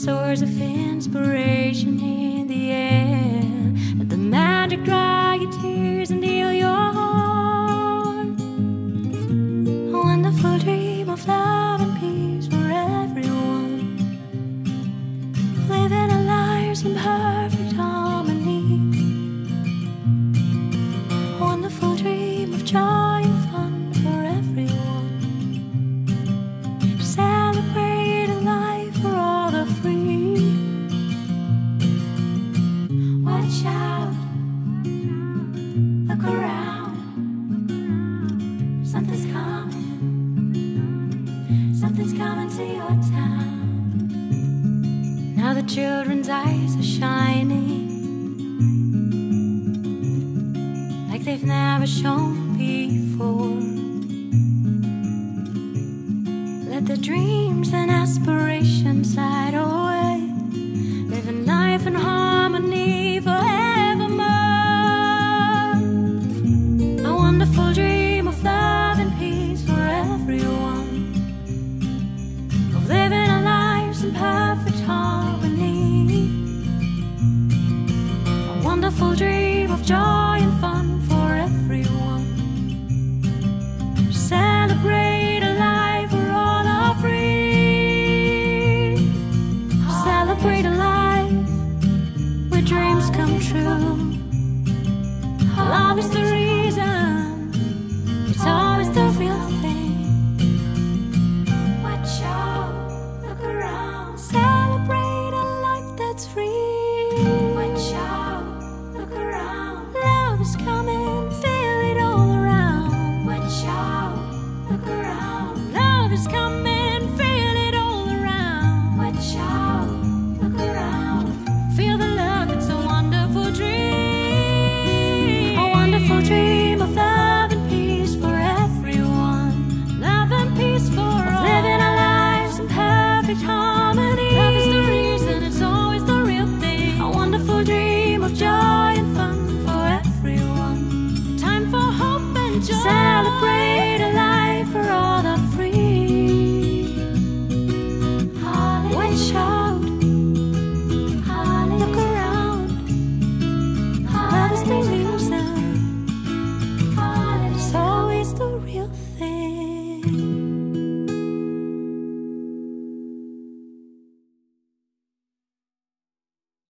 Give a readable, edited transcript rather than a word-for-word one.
source of inspiration in the air. Let the magic dry your tears and heal your heart. A wonderful dream of love and peace for everyone, living our lives in perfect harmony. A wonderful dream of joy and fun for everyone. Celebrate a life for all the free. Watch out, look around. Something's coming to your town. Now the children's eyes are shining like they've never shone before. Let the dreams and aspirations slide away, living life in harmony forevermore. A wonderful dream of love and peace for everyone, of living our lives in perfect harmony. A wonderful dream of joy and fun for everyone. Celebrate a life we're all are free. Celebrate a life where dreams come true. Love is the